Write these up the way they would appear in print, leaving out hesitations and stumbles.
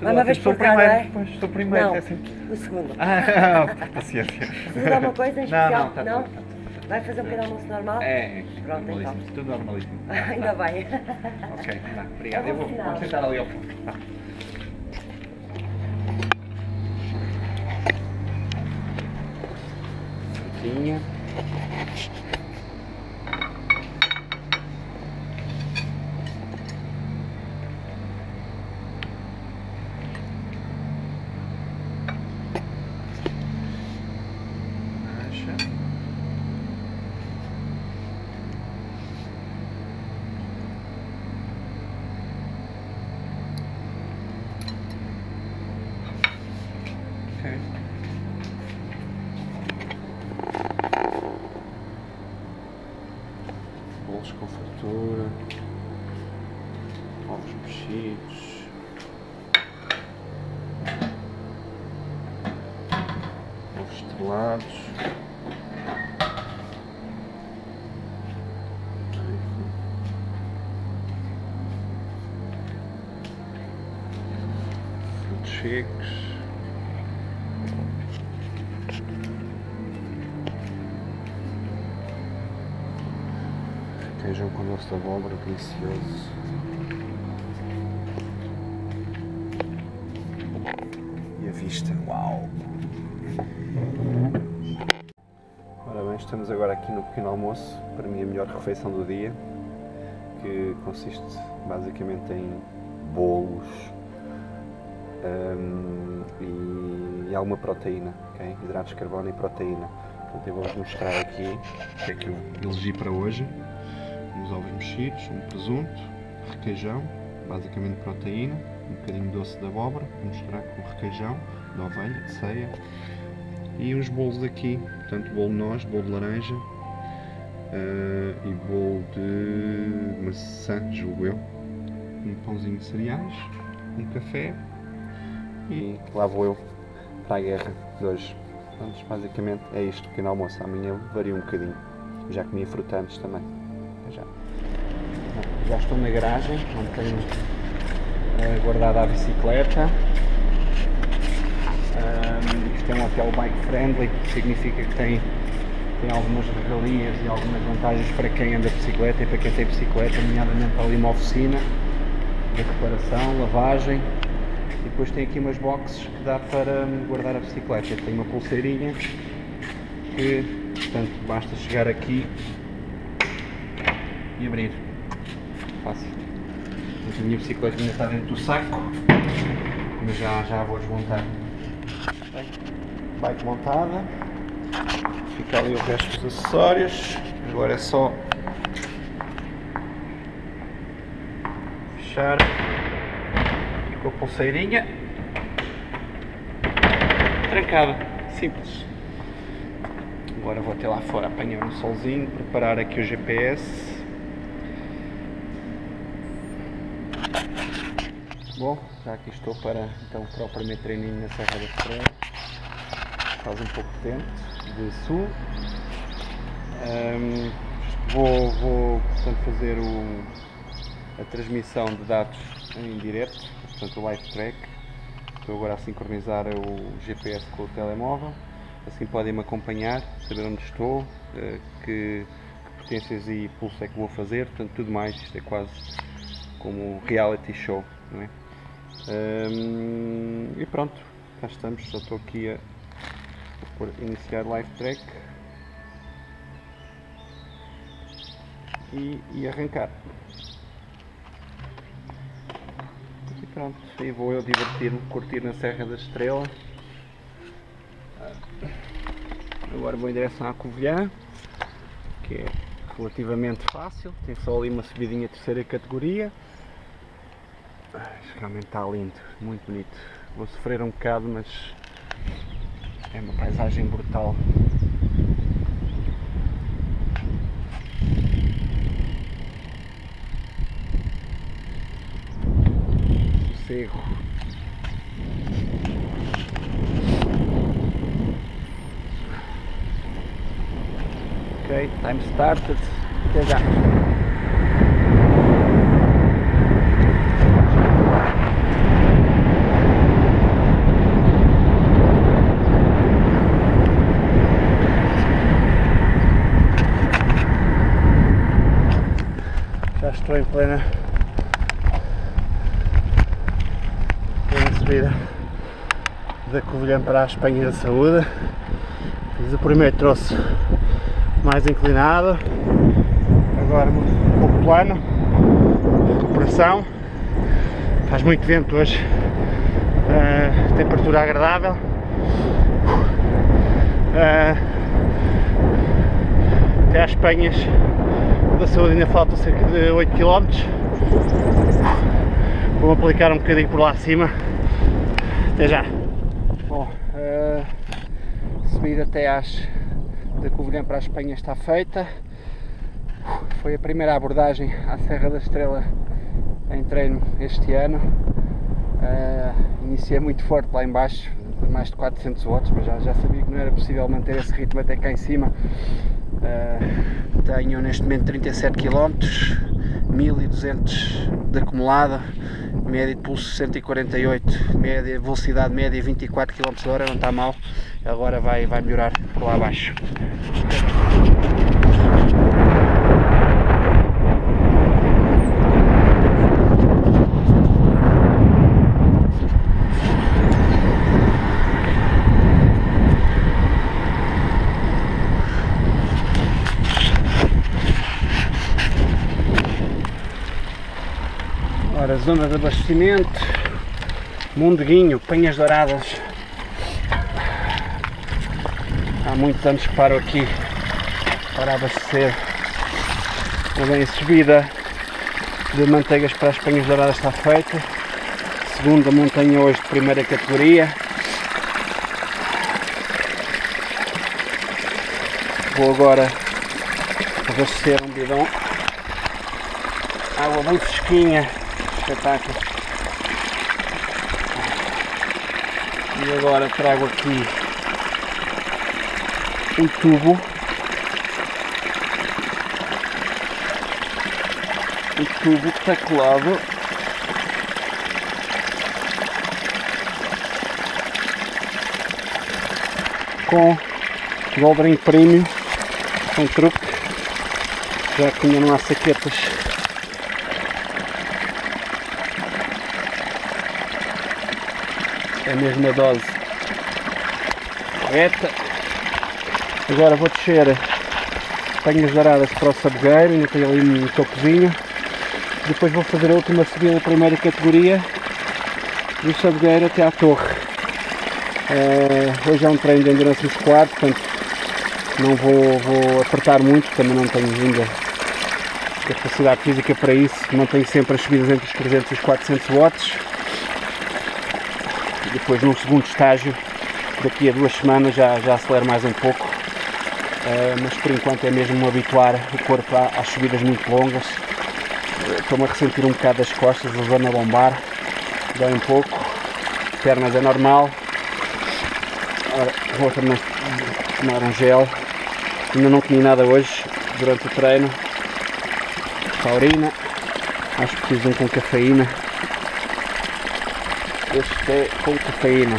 Uma vez por cá, não é? Pois, sou o primeiro, Não, é assim. o segundo. Paciência. Precisa de alguma coisa em especial? Tá Não? tudo. Vai fazer um pequeno almoço normal? É, Pronto, normalíssimo, então. tudo normalíssimo. Ainda bem. Ok, tá, obrigado. É bom sinal. Vamos sentar ali ao fundo. Tá. Frutinha. Okay. Bolos com fartura, ovos mexidos, ovos estrelados, frutos secos. Requeijão com doce de abóbora, delicioso. E a vista, uau! Ora bem, estamos agora aqui no pequeno almoço, para mim a melhor refeição do dia, que consiste basicamente em bolos e alguma proteína, okay? Hidratos de carbono e proteína. Portanto, eu vou-vos mostrar aqui o que é que eu elegi para hoje. Uns ovos mexidos, um presunto, requeijão, basicamente proteína, um bocadinho de doce de abóbora, vou mostrar com requeijão, de ovelha, de ceia, e uns bolos aqui, portanto bolo de noz, bolo de laranja e bolo de maçã, julgo eu, um pãozinho de cereais, um café e lá vou eu para a guerra de hoje. Portanto, basicamente é isto, pequeno almoço. Amanhã varia um bocadinho, já comia fruta antes também. Já estou na garagem, onde tenho guardada a bicicleta. Isto é um hotel bike friendly, que significa que tem algumas regalias e algumas vantagens para quem anda de bicicleta e para quem tem bicicleta, nomeadamente ali uma oficina de reparação, lavagem, e depois tem aqui umas boxes que dá para guardar a bicicleta. Tem uma pulseirinha que, portanto, basta chegar aqui e abrir. Fácil. A minha bicicleta ainda está dentro do saco, mas já vou desmontar. Bem, bike montada, fica ali o resto dos acessórios. Agora é só fechar aqui com a pulseirinha trancada, simples. Agora vou até lá fora apanhar um solzinho, preparar aqui o GPS. Bom, já aqui estou para então para o primeiro treininho na Serra da Estrela. Faz um pouco de tempo de sul. Vou portanto fazer a transmissão de dados em direto, portanto o live track. Estou agora a sincronizar o GPS com o telemóvel, assim podem me acompanhar, saber onde estou, que potências e pulso é que vou fazer, portanto tudo mais. Isto é quase como um reality show, não é? E pronto, cá estamos, só estou aqui a iniciar live track e arrancar. E pronto, aí vou eu divertir-me, curtir na Serra da Estrela. Agora vou em direção à Covilhã, que é relativamente fácil, tem só ali uma subidinha terceira categoria. Realmente está lindo, muito bonito. Vou sofrer um bocado, mas é uma paisagem brutal. Sossego. Ok, time started. Até já. Estou em plena subida da Covilhã para as Penhas da Saúde. Fiz o primeiro troço mais inclinado, agora um pouco plano, recuperação. Faz muito vento hoje, temperatura agradável. Até às Penhas da Saúde ainda faltam cerca de 8 km. Vou aplicar um bocadinho por lá acima. Até já! Bom, subida até da Covilhã para as Penhas está feita. Foi a primeira abordagem à Serra da Estrela em treino este ano. Iniciei muito forte lá em baixo, mais de 400 watts, mas já sabia que não era possível manter esse ritmo até cá em cima. Tenho neste momento 37 km, 1200 de acumulada, média de pulso 148, velocidade média 24 km/h, não está mal. Agora vai melhorar por lá abaixo. Ora, zona de abastecimento, Mondeguinho, Penhas Douradas. Há muitos anos que paro aqui para abastecer. Também a subida de Manteigas para as Penhas Douradas está feita. Segunda montanha hoje de primeira categoria. Vou agora abastecer um bidão. Água bem fresquinha. Espetáculo. E agora trago aqui um tubo que está colado com Goldring Premium, com truque, já que ainda não há saquetas. É a mesma dose correta. Agora vou descer Penhas Douradas para o Sabogueiro, ainda tenho ali um topozinho. Depois vou fazer a última subida da primeira categoria do Sabogueiro até à Torre. Hoje é um treino de endurance muscular, portanto não vou apertar muito, também não tenho ainda capacidade física para isso. Mantenho sempre as subidas entre os 300 e os 400 watts. Depois, num segundo estágio, daqui a 2 semanas já acelero mais um pouco, mas por enquanto é mesmo me habituar o corpo às subidas muito longas. Estou-me a ressentir um bocado das costas, a zona lombar, dói um pouco, pernas é normal. Ora, vou também tomar um gel, ainda não comi nada hoje durante o treino. Taurina, acho que fiz um com cafeína. Este é com cafeína,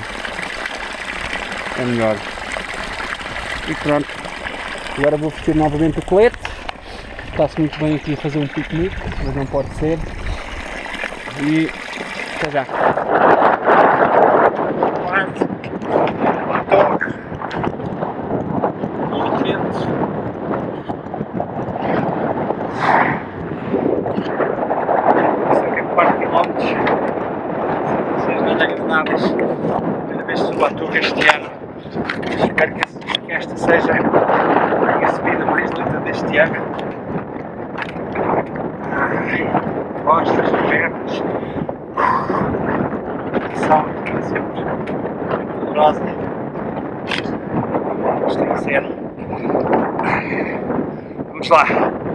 é melhor. E pronto, agora vou vestir novamente o colete. Está-se muito bem aqui a fazer um piquenique, mas não pode ser. E até já. Primeira vez que subo à Torre este ano. Espero que esta seja a subida mais lenta deste ano. Costas, pernas. Atenção, é sempre dolorosa. Isto tem que ser. Vamos lá.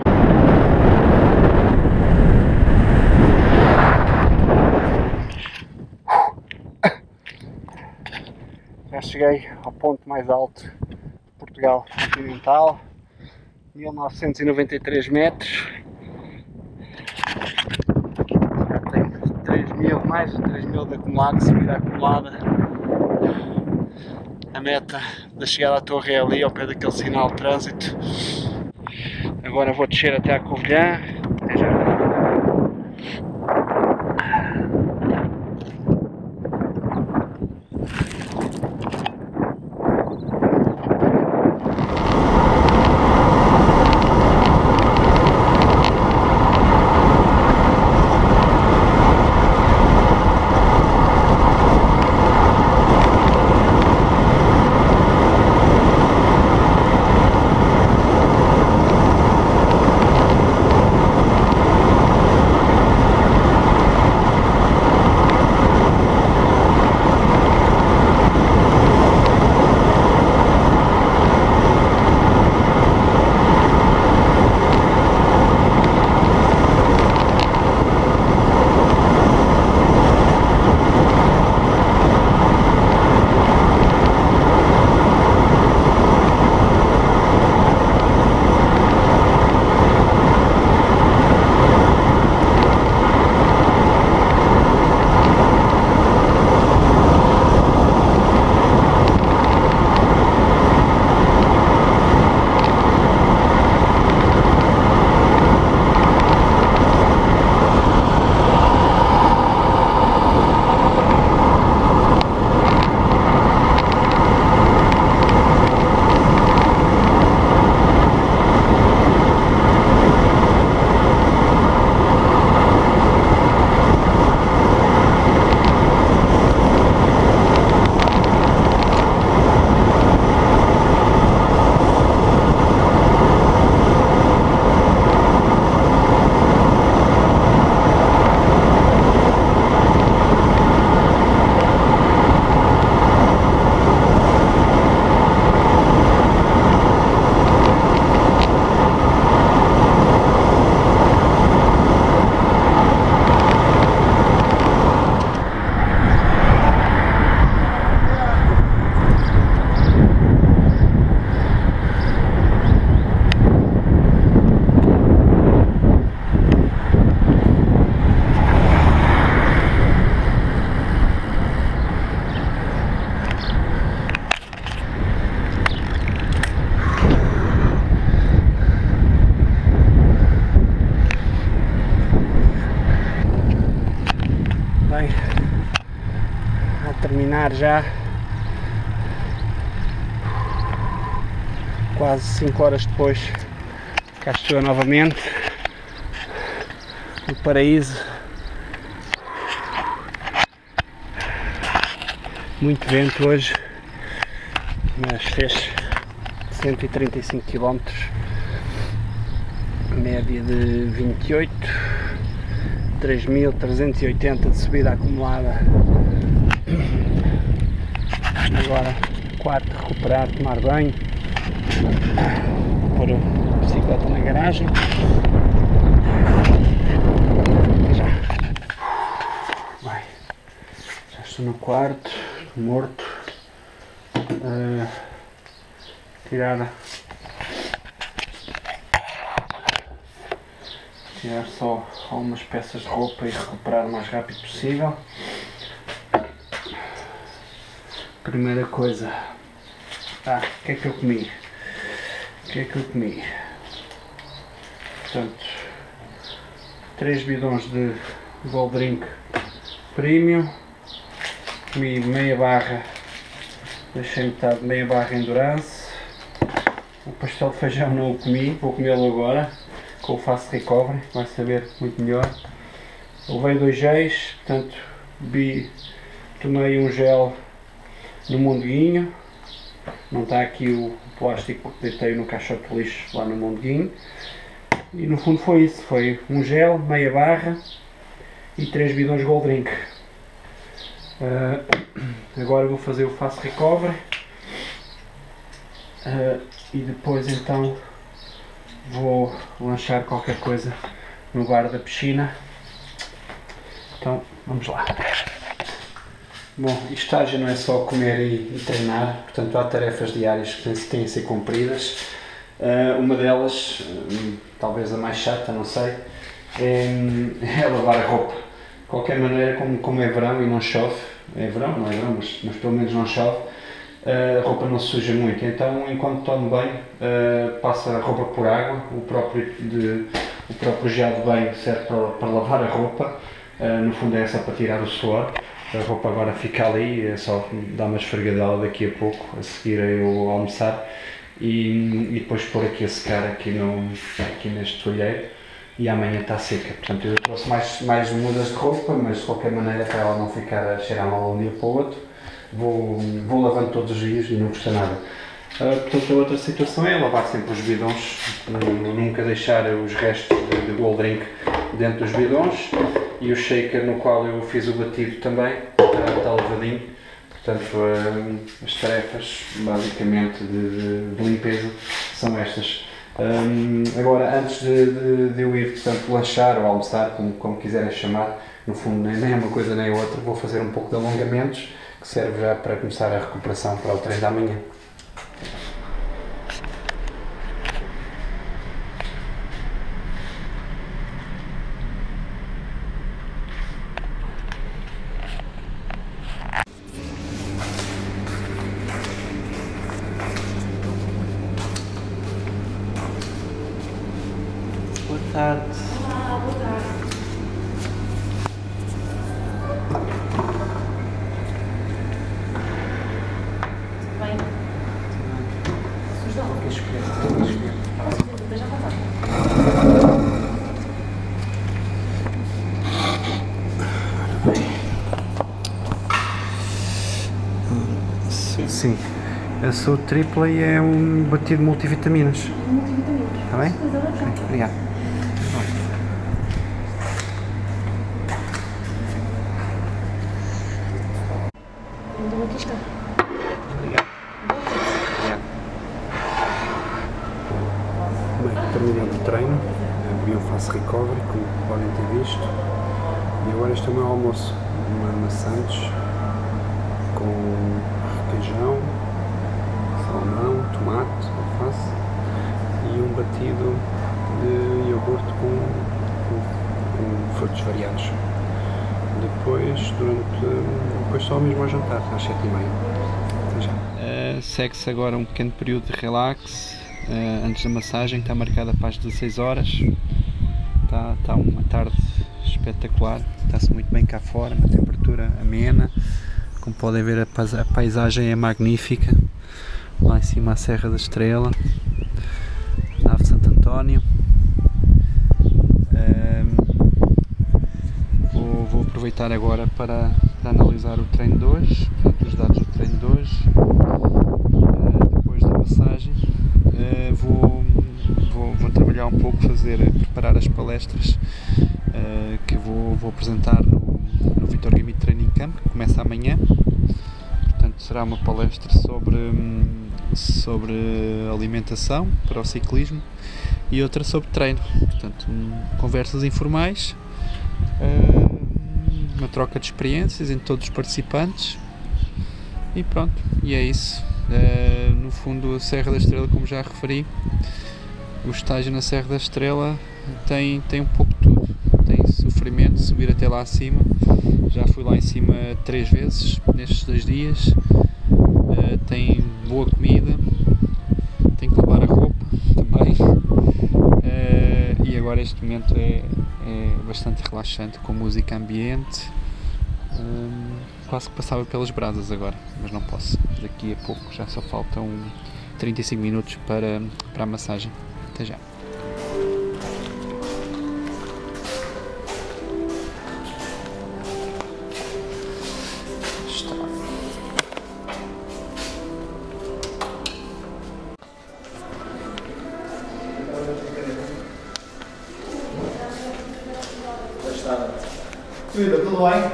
Já cheguei ao ponto mais alto de Portugal continental, 1993 metros. Já tenho mais de 3.000 de acumulado, subida acumulada. A meta da chegada à torre é ali, ao pé daquele sinal de trânsito. Agora vou descer até à Covilhã. Até já. terminar já. Quase 5 horas depois, cá estou eu novamente no paraíso. Muito vento hoje, mas fez 135 km, média de 28, 3.380 de subida acumulada. Agora quarto, recuperar, tomar banho, pôr a bicicleta na garagem. Já estou no quarto, morto. Tirar só algumas peças de roupa e recuperar o mais rápido possível. Primeira coisa, o que é que eu comi? Portanto, 3 bidões de Gold Drink Premium, comi meia barra, deixei metade de meia barra Endurance. O pastel de feijão não o comi, vou comê-lo agora com o Fast Recovery, vai saber muito melhor. Levei 2 géis, portanto tomei um gel no Mondeguinho, não está aqui o plástico que deitei no caixote de lixo lá no Mondeguinho, e no fundo foi isso, foi um gel, meia barra e 3 bidões Gold Drink. Agora vou fazer o Fast Recovery e depois então vou lanchar qualquer coisa no bar da piscina. Então vamos lá. Bom, estágio não é só comer e treinar, portanto há tarefas diárias que têm a ser cumpridas. Uma delas, talvez a mais chata, não sei, é lavar a roupa. De qualquer maneira, como é verão e não chove, é verão, não é verão, mas pelo menos não chove, a roupa não se suja muito, então enquanto tomo banho, passo a roupa por água, o próprio gel de banho serve para lavar a roupa, no fundo é só para tirar o suor. A roupa agora fica ali, é só dar uma esfregadela daqui a pouco, a seguir eu almoçar e depois pôr aqui a secar aqui neste folheiro, e amanhã está seca. Portanto eu trouxe mais mudas de roupa, mas de qualquer maneira, para ela não ficar a cheirar mal um dia para o outro, vou lavando todos os dias e não custa nada. Portanto a outra situação é lavar sempre os bidões, nunca deixar os restos de Gold Drink dentro dos bidões, e o shaker no qual eu fiz o batido também está lavadinho. Portanto as tarefas basicamente de limpeza são estas. Agora, antes de eu ir, portanto, lanchar ou almoçar, como quiserem chamar, no fundo nem é uma coisa nem outra, vou fazer um pouco de alongamentos, que serve já para começar a recuperação para o treino da manhã. Boa tarde. Olá, boa tarde. Tudo bem? Sujão? Queres escolher? Já passar. Sim, eu sou tripla e é um batido de multivitaminas. Multivitaminas. Está bem? Ok, Obrigado. então aqui está. Obrigado. Bem, terminando o treino, vi um Fast Recovery, como podem ter visto, e agora este é o meu almoço, uma maçã com requeijão, salmão, tomate, alface e um batido de iogurte com frutos variados. Depois só mesmo ao jantar, às 7h30. Até já. Segue-se agora um pequeno período de relax antes da massagem, que está marcada para as 16 horas. Está uma tarde espetacular, está-se muito bem cá fora, uma temperatura amena, Como podem ver, a paisagem é magnífica. Lá em cima a Serra da Estrela, Nave Santo António. Vou aproveitar agora para analisar o treino de hoje, portanto, os dados do treino de hoje. Depois da massagem, vou trabalhar um pouco, preparar as palestras que vou apresentar no Vitor Gamit Training Camp, que começa amanhã. Portanto, será uma palestra sobre alimentação para o ciclismo e outra sobre treino. Portanto, conversas informais, uma troca de experiências entre todos os participantes e pronto, e é isso. No fundo, a Serra da Estrela, como já referi, o estágio na Serra da Estrela tem um pouco de tudo. Tem sofrimento, subir até lá acima. Já fui lá em cima 3 vezes nestes 2 dias. Tem boa comida, tem que lavar a roupa também. E agora este momento é bastante relaxante, com música ambiente. Quase que passava pelas brasas agora, mas não posso. Daqui a pouco já só faltam 35 minutos para a massagem. Até já. Vida, tudo bem?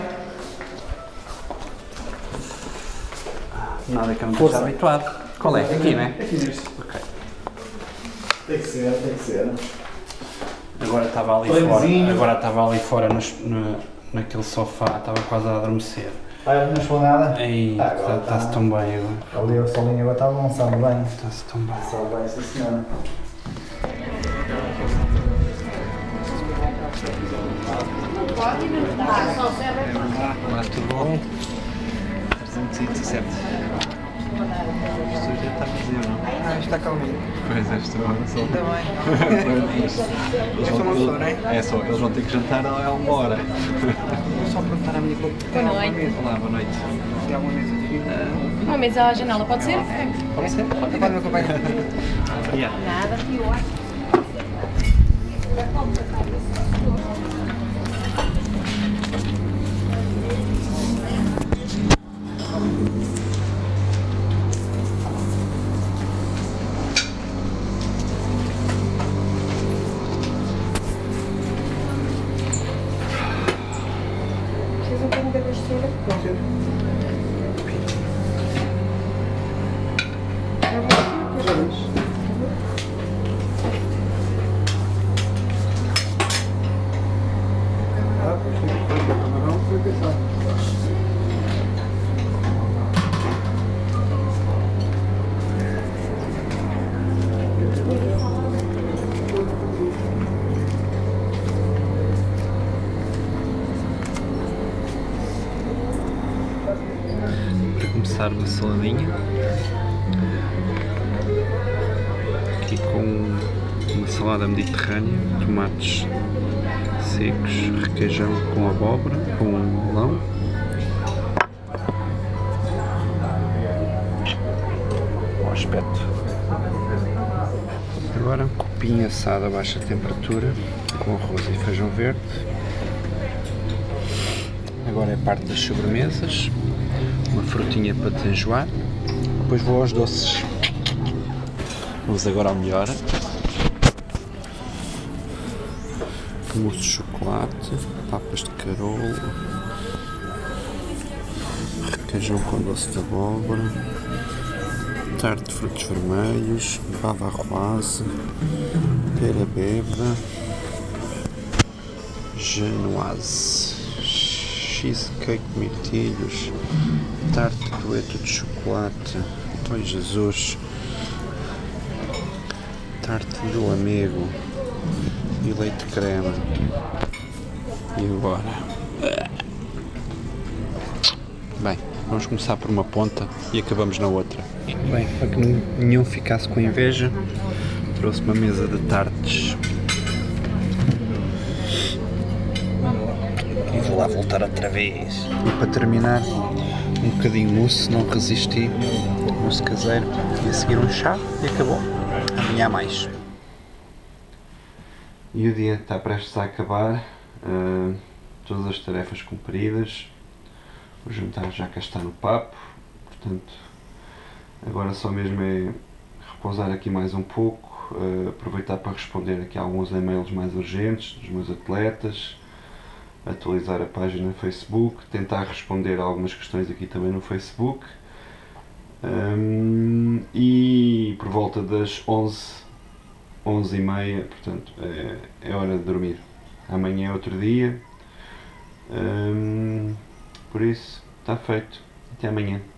Nada que eu não esteja habituado. Qual é? Aqui, não é? Aqui neste. Ok. Tem que ser, tem que ser. Agora estava ali fora, naquele sofá, estava quase a adormecer. Ah, não falou nada? Ei, agora está-se tão bem agora. Ali o solinho agora está bom, sabe bem. Está-se tão bem. Sabe bem, sim senhora. Olá, tudo bom? 317. Isto já está vazio, não? Ah, está calminho. Pois é, estou a só. Ainda bem. Isto não sou, não é? É só, eles vão ter que jantar a 1h. Vou só perguntar à minha boca. Boa noite. Olá, boa noite. Tem alguma mesa de fio? Uma mesa à janela, pode ser? Pode ser? Pode me acompanhar. Obrigado. Nada. Precisa um pouco de textura? Pode ser. Para começar, uma saladinha aqui com uma salada mediterrânea, tomates secos, requeijão com abóbora, com melão, bom aspecto. Agora cupim assado a baixa temperatura com arroz e feijão verde. Agora é a parte das sobremesas, uma frutinha para desenjoar, depois vou aos doces. Vamos agora ao melhor. Mousse de chocolate, papas de carolo, requeijão com doce de abóbora, tarte de frutos vermelhos, bava arroise, pera beba, genoise, cheesecake de mirtilhos, tarte de dueto de chocolate, ai Jesus, tarte do amigo e leite creme. E agora? Bem, vamos começar por uma ponta e acabamos na outra. Bem, para que nenhum ficasse com inveja, trouxe uma mesa de tartes. E vou lá voltar outra vez. E para terminar, Um bocadinho de mousse, não resisti. Mousse caseiro. E a seguir um chá e acabou. Amanhã há mais. E o dia está prestes a acabar. Todas as tarefas cumpridas. O jantar já cá está no papo. Portanto, agora só mesmo é repousar aqui mais um pouco. Aproveitar para responder aqui a alguns e-mails mais urgentes dos meus atletas. Atualizar a página no Facebook, tentar responder a algumas questões aqui também no Facebook, e por volta das 11h30, portanto, é hora de dormir. Amanhã é outro dia, por isso está feito. Até amanhã.